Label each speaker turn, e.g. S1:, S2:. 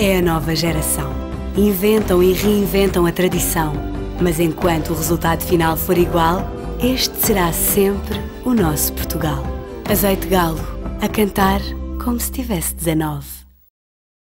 S1: é a nova geração. Inventam e reinventam a tradição, mas enquanto o resultado final for igual, este será sempre o nosso Portugal. Azeite Galo, a cantar como se tivesse 19.